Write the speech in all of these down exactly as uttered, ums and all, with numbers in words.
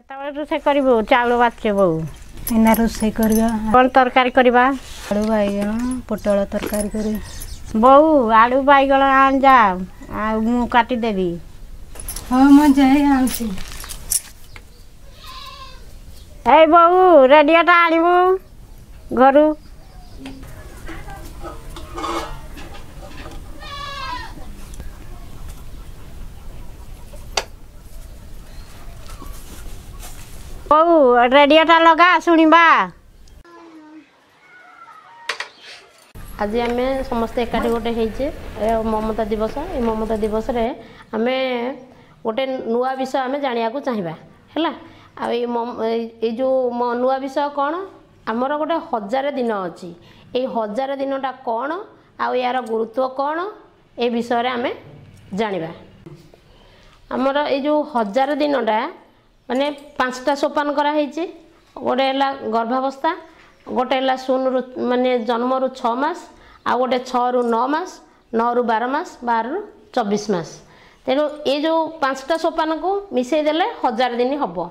केतବେଳେ रोषे करू चाउल बाचे बो एना रोषे करबा कौन तरकारी करबा आलू बैगण पोटल तरकारी करी बो आलू बैगण आन जा आ मु काटी देबी हां म जाई आउची ए बो रेडियोटा आनिबू घरु बो रेडियोटा लगा शुणा आज आम समस्ते एकाठी गोटे होइचे ममता दिवस ए ममता दिवस रे आमे गोटे नुआ विषय आमे जानिया को चाहिबा हैला आ ए जो नुआ विषय कौन आमर गोटे हजार दिन अच्छी ये हजार दिनटा कौन आ यार गुरुत्व कौन ए विषय रे आमे जानिबा आमर ए जो हजार दिनटा माने पांचटा सोपान करा होइचे गोटे है गर्भावस्था गोटे है शून रु माने जन्म रु छ मास आ गोटे छ रु नौ मास नौ रु बारह मास बारह रु चौबीस मास तेणु ये जो पांचटा सोपान को मिसई देले हजार दिन हबो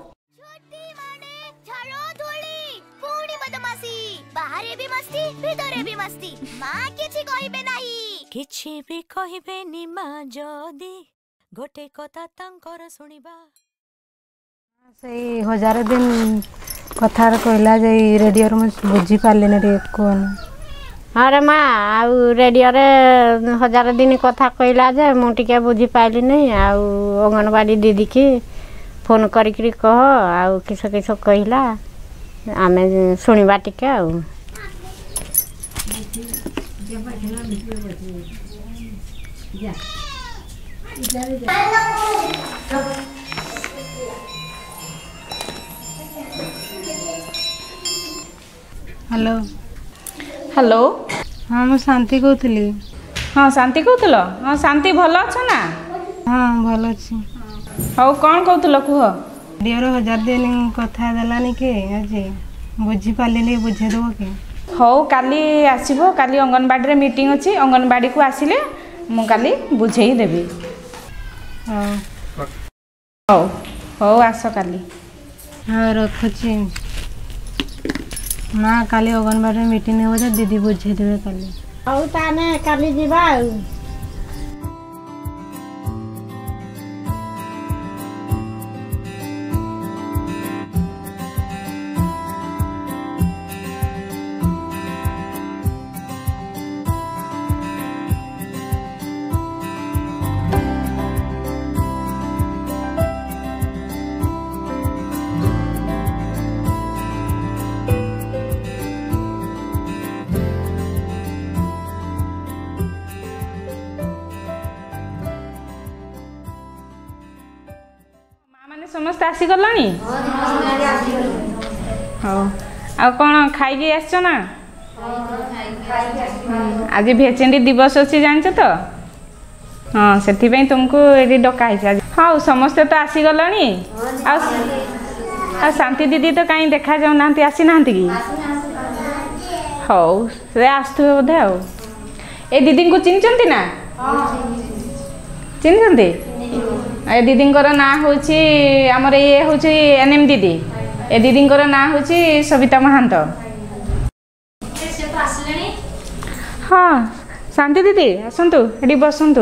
बाहरे भी मस्ती भीतरे भी मस्ती मां किछि कहिबे नाही किछि भी कहिबे नि मां जदी गोटे कथा तांकर सुनिबा से हजार दिन कथार कहला जे रेडियो रे बुझी पारले ना रे कोन अरे माँ आउ रेडियो रे हजार दिन कथा कहला जे मु टिके बुझी पाइली नहीं आउ अंगनवाड़ी दीदी की फोन करिकरी कह आउ किस किस कहला आमे सुनिबा टिके आउ हेलो हेलो हाँ मु शांति कहतली हाँ शांति कहतल हाँ शांति भल अछ ना हाँ भल अछि हौ कौन कहतल कुह रेडियो रे हजार दिन कथा देलानी के आज बुझी पारले बुझे दो के हौ काली आसीबो काली अंगनबाड़ी रे मीटिंग अछि अंगनबाड़ी को आसिले मु काली बुझेई देबी हाँ हौ हौ आस काली हाँ रखुची ना काली अंगनबाड़ी मीटिंग हो जा दीदी बुझे देबे काली आउ ताने काली जीवा आउ समस्त आसी गलानी हाँ आ कौन खाई आस ना आज भेचेंडी दिवस अच्छी जान तो हाँ से तुमको ये डका हाँ समस्ते तो आसी गलानी आ शांति दीदी तो कहीं देखा जाऊ ना आसी ना कि हौ से आसुवे बोधे आ ए दीदी को चिन्हती ना चिन्हती ए दीदी ना हूँ आमर ये हूँ एनएम दीदी ए दीदी ना हूँ सविता महांत हाँ शांति दीदी आसतु ये बसतु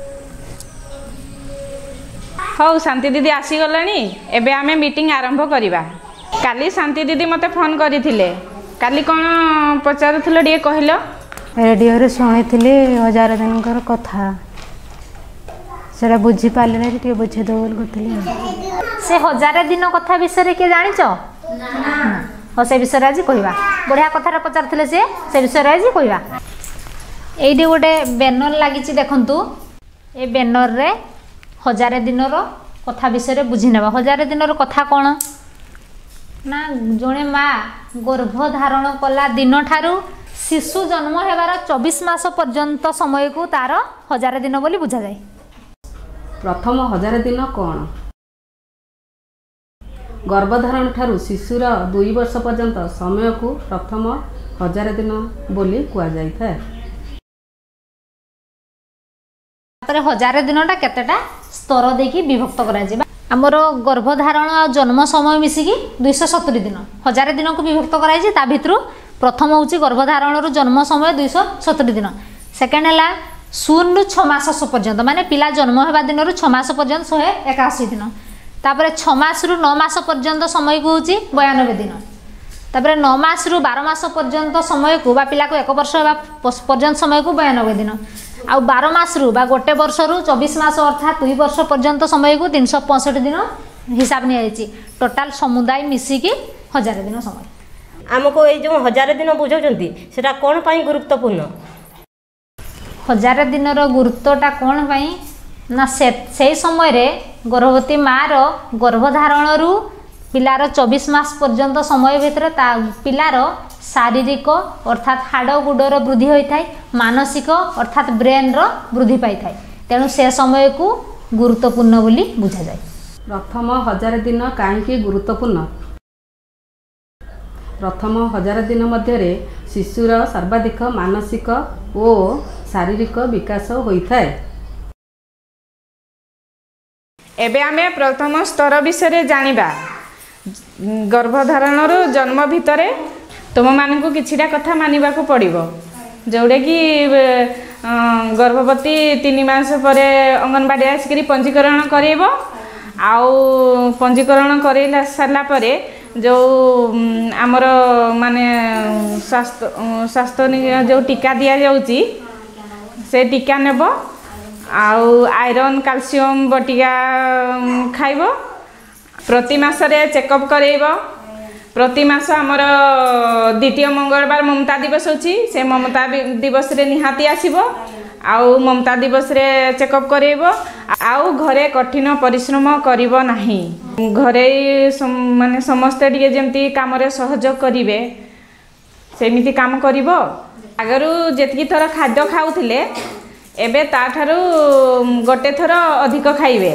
हाँ शांति दीदी आसीगला एबे आमे मीटिंग आरंभ करवा काली शांति दीदी मते फोन करथिले काली कौन पचारुथिले टिके कहलो रेडियो रे सुनिथिले हजार दिन कथा सेरा बुझी पाले ना टिके बुझे दो बोल कहथिले से हजार दिन कथा विषय के जानिच हो से विषय आज कहवा बढ़िया कथा पचार से से विषय आज कहवा ये गोटे बैनर लगी देखु ए बैनर रे हजार दिन कथा विषय बुझी ना हजार दिन कथा कौन ना जड़े माँ गर्भ धारण कला दिन ठारू शिशु जन्म होबार चौबीस मास पर्यंत समय को तार हजार दिन बोली बुझा जाए। प्रथम हजार दिन कौन गर्भधारण ठारू शिशुर दुई वर्ष पर्यंत समय को प्रथम हजार दिन बोली कुआ जाय था। हजार दिनटा केतेटा स्तर देकी विभक्त करा जिबा आमर गर्भधारण आ जन्म समय मिसिकी दुईश सतुरी दिन हजार दिन को विभक्त कराई ता भितर प्रथम हूँ गर्भधारण जन्म समय दुईश सतुरी दिन सेकेंड है शून्य रु छमास पर्यंत माने पिला जन्म होगा दिन छमास पर्यंत शहे एकाशी दिन तापर छमास रु नौ मास पर्यंत समय को हूँ बयानबे दिन तापर नौ मास रु बार मास पर्यंत समय को बा पिला को एक वर्ष पर्यंत समय को बयानबे दिन आ बार मास रु बा गोटे वर्ष रु चौबीस मास अर्थात दुई वर्ष पर्यंत समय को तीन सौ पैंसठ दिन हिसाब नि टोटाल समुदाय मिसिकी हजार दिन समय आमको ये जो हजार दिन बुझाउछंती सेटा कोन पई गुरुत्वपूर्ण हजार दिन गुरुत्वटा कौन पाई ना से से समय रे गर्भवती माँ रो गर्भधारण रु पिलार चौबीस मास पर्यंत समय भितर ता पिलार शारीरिक अर्थात हाड़ गुडर वृद्धि होता है मानसिक अर्थात ब्रेन रो वृद्धि पाई थाए तेणु से समय को गुरुत्वपूर्ण बोली बुझा जाए। प्रथम हजार दिन कहीं गुरुत्वपूर्ण प्रथम हजार दिन मध्य शिशुर सर्वाधिक मानसिक और शारीरिक विकास होता है। एबे आमे प्रथम स्तर विषय जानिबा गर्भधारण जन्म भितर तुम मानक किछिटा कथा मानिबा को पड़िबो जोड़े कि गर्भवती तीन मास पर अंगनवाड़ी आसिक पंजीकरण करेब आउ पंजीकरण कर सारा परे जो आमर माने स्वास्थ्य स्वास्थ्य जो टीका दि जाउची से टीका नेब आउ आयरन कैल्शियम बटिका खाइब प्रति मासरे चेकअप करेब प्रति मास आमर द्वितीय मंगलवार ममता दिवस होची से ममता दिवस रे निहाती आसीबो आउ ममता दिवस रे चेकअप करेब आउ घरे कठिन परिश्रम करिब नाही घरे सम, माने समस्ते टिके जेमती काम रे सहयोग करिवे सेमिति काम करिबो आगरु जेतकी थर खाद्य खाउथिले एबे ताठारु गोटे थर अधिक खाइबे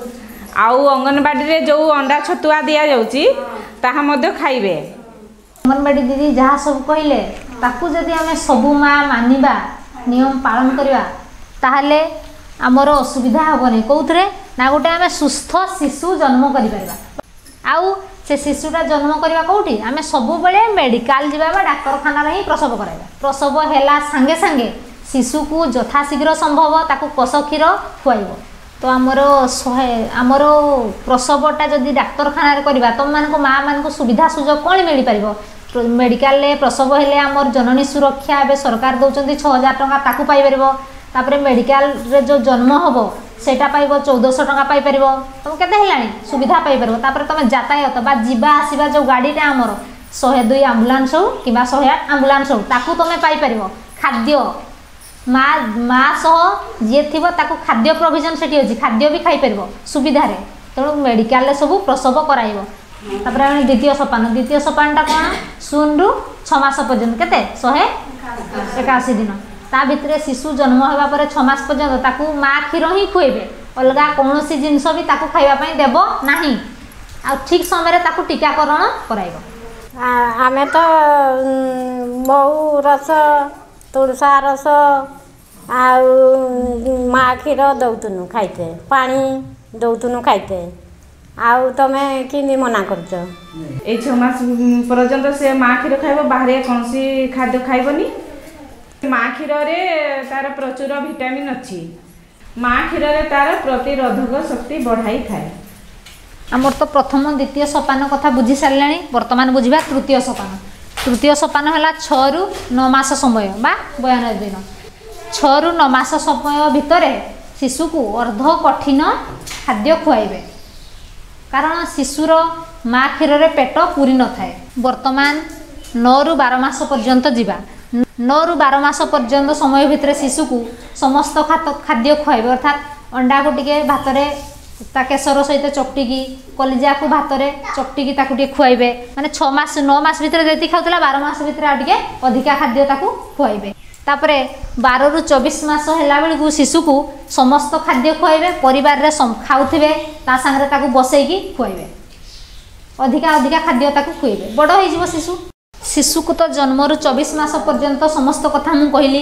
आउ अंगनवाड़ी रे जो अंडा छतुआ दिया जाउची ताहा मध्य खाइबे अंगनवाड़ी दीदी जहाँ सब कहले ताकू जदि आमे सबु माँ मानिबा नियम पालन करिबा ताहले आमर असुविधा हेबनी कौथरे ना गोटे आमे सुस्थ शिशु जन्म करि परिबा आउ से शिशुटा जन्म करवा कौटी आमे सबु बेले मेडिकल जिबा बा डाक्तरखाना रे ही प्रसव कराइबा प्रसव हेला संगे संगे शिशु को यथाशीघ्र संभव ताकू कष क्षीर खुआइब तो आमर शहे आमर प्रसवटा जदि डाक्तरखाना रे करबा तुम मानक माँ मानक सुविधा सुजोग कौन मिल पार मेडिकल रे प्रसव हेले आमर जननी सुरक्षा एवं सरकार दौरान छः हजार टका ताकू पाई परिबो तापरे मेडिकल रे जो जन्म हम सेटा पाइब चौदह सौ टका पाई परिबो तुम केते हेलानी सुविधा पाई परिबो तापरे तुम यातायात बा जीवा आसीबा जो गाड़ीटा आमर शहे दुई आम्बुलांस हो कि शहे आठ आम्बुलांस हो ताकू तुम पाई परिबो खाद्य माँ माँ सह जी थी खाद्य प्रोविजन से अच्छी खाद्य भी खाई पार सुविधा तेणु मेडिकल रे सब प्रसव कराइब तापर आम द्वितीय सोपान द्वितीय सोपानटा कौन शून्य रु छमास पर्यंत केते शहे एकाशी दिन ता भितर शिशु जन्म होगा पर छमास पर्यंत ताकू माँ क्षीर ही खुएबे अलग कौन जिनस भी ताकू खाइबा देव नाही आ ठीक समय ताकू टीकाकरण कराइब आमे तो बहु रस तुलसा रस आउ माँ क्षीर दौतुनु खाइते पानी दौतुनु खाइते आउ तमे कि मना करछ ए छह मास पर्यंत से माँ क्षीर खाइब बाहर कौन खाद्य खाइबनी माँ क्षीर रे तार प्रचुर विटामिन अच्छी माँ क्षीर रे तार प्रतिरोधक शक्ति बढ़ाई थाए आमर तो प्रथम द्वितीय सोपान कथा बुझी सारे वर्तमान बुझा तृतीय सोपान तृतीय सोपान है छः रु नौ मास समय बा बयानबे दिन छः रु नौ मास समय भितर शिशु को अर्ध कठिन खाद्य खुआइबे कारण शिशुर माँ क्षीर रे पेट पूरी न थाए वर्तमान नौ रु बार मास पर्यंत जीवा नौ रु बार मास पर्यंत समय भितर शिशु को समस्त खाद्य खुआइबे अर्थात अंडा को टिके भात ता केसर सहित चकटिकी कलिजा को भात रे चकटिकी ताकू टे खुआइबे माने छह मास नौ मास भितर जेति खाउतला बारह मास भितर आ टिके अधिका खाद्य ताकू खुआइबे तापरे बारह रु चौबीस मास हैला बेल को शिशु को समस्त खाद्य खुआइबे परिवार रे खाउथिबे ता संगे ताकू बसैकी खुआइबे अधिका अधिका खाद्य ताकू खुआइबे बड़ होई जीवो शिशु शिशु को तो जन्म रु चौबीस मास पर्यंत समस्त कथा मु कहली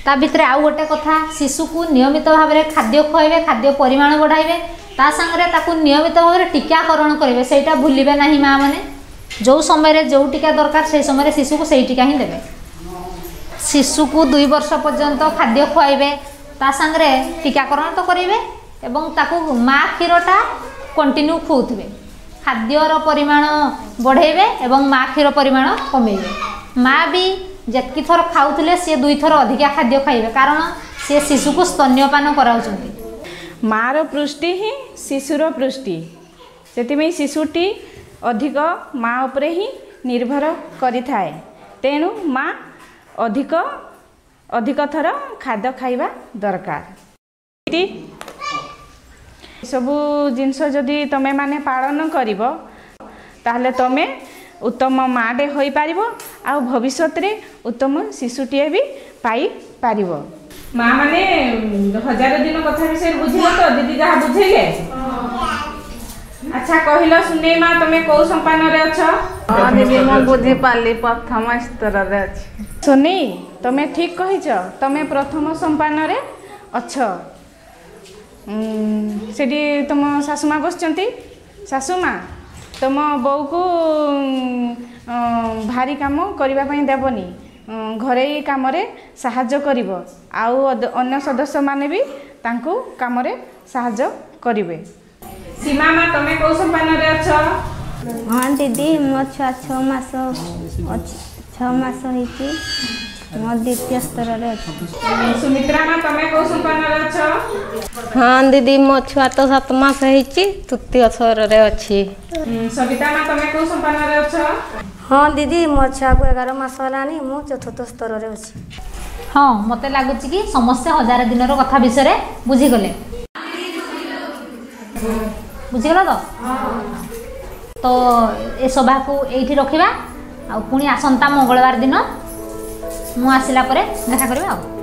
ता भितर आउ गोटे कथा शिशु को नियमित भाव में खाद्य खुआइबे खाद्य परिमाण बढ़ाइबे ता संगे ताकू नियमित भाव में टीकाकरण करेंगे सहीटा भूलिबे नहीं माँ मैंने जो समय जो टीका दरकार से समय शिशु को सही टीका ही देवे शिशु को दुई वर्ष पर्यंत खाद्य खुआइबे ता संगे टीकाकरण तो करेंगे एवं ताकू माँ क्षीरटा कंटिन्यू खुआउथिबे खाद्यर परिमाण बढ़ेबे एवं माँ क्षीर परिमाण कमेबे माँ भी जेतकी थर खाउथिले से दुई थर अधिका खाद्य खाइबे कारण से शिशु को स्तन्यपान कराउछंती मार पृष्टि ही शिशुर पृष्टि से शिशुटी अधिक माँ उपरे ही निर्भर करिथाए तेणु माँ अधिक अधिक थर खाद्य खाइबा दरकार सबू जिनस जदि तमे माने पालन करिब ताहले तमे उत्तम माँटे हो पारिब आ भविष्य रे उत्तम शिशुटीए भी पाई पारिब माँ माने हजार दिन कथा विषय बुझिल तो दीदी जहाँ बुझेले अच्छा कहलो सुने माँ तमे कौ संपान रे अछ हां दीदी मो बुझि पाली प्रथम स्तर रे अछि सुनी तमे ठीक कहिछ तमे प्रथम संपान रे अछ सेठी तुम सासुमा बसचंती सासुमा तुम बो को भारी काम करने देवनी घरे काम साहाय्य करिब आउ अन्य सदस्य माने भी तांको काम रे साहाय्य करिवे सीमा मा तमे को संपान रे अछ हाँ दीदी मो छुआ छः मास छः मास होइछि मो द्वितीय स्तर रे अछि सुमित्रा मा तमे को संपान रे अछ हाँ दीदी मो छुआ तो सात मास होइछि तृतीय स्तर रे अछि सविता मा तमे को संपान रे अछ हाँ दीदी मो छुआ को ग्यारह मास हलानी मो चतुर्थ स्तर रे अछि हाँ मते लागुछि कि समस्त हजार दिन रो कथा विषय बुझी गले बुझी गला तो तो ए सभा को एठी रखिबा आ पुणी आसंता मंगलवार दिन मु आसिला परे देखा करबा।